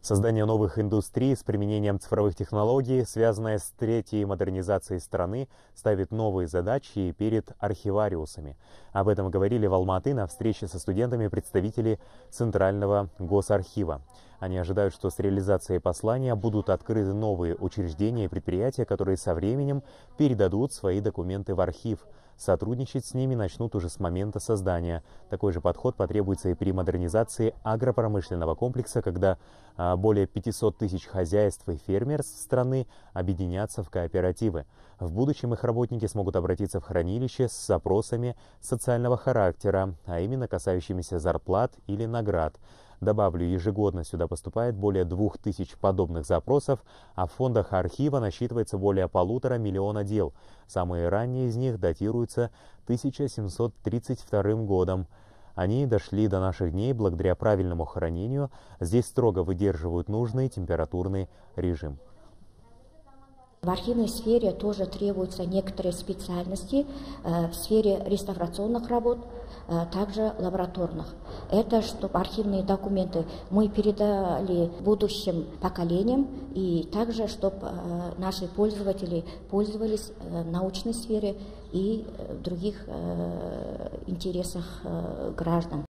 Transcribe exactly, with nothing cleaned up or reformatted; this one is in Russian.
Создание новых индустрий с применением цифровых технологий, связанное с третьей модернизацией страны, ставит новые задачи перед архивариусами. Об этом говорили в Алматы на встрече со студентами представители Центрального госархива. Они ожидают, что с реализацией послания будут открыты новые учреждения и предприятия, которые со временем передадут свои документы в архив. Сотрудничать с ними начнут уже с момента создания. Такой же подход потребуется и при модернизации агропромышленного комплекса, когда а, более пятисот тысяч хозяйств и фермерств страны объединятся в кооперативы. В будущем их работники смогут обратиться в хранилище с запросами социального характера, а именно касающимися зарплат или наград. Добавлю, ежегодно сюда поступает более двух тысяч подобных запросов, а в фондах архива насчитывается более полутора миллиона дел. Самые ранние из них датируются тысяча семьсот тридцать вторым годом. Они дошли до наших дней благодаря правильному хранению. Здесь строго выдерживают нужный температурный режим. В архивной сфере тоже требуются некоторые специальности э, в сфере реставрационных работ, э, также лабораторных. Это чтобы архивные документы мы передали будущим поколениям, и также чтобы э, наши пользователи пользовались э, в научной сфере и в других э, интересах э, граждан.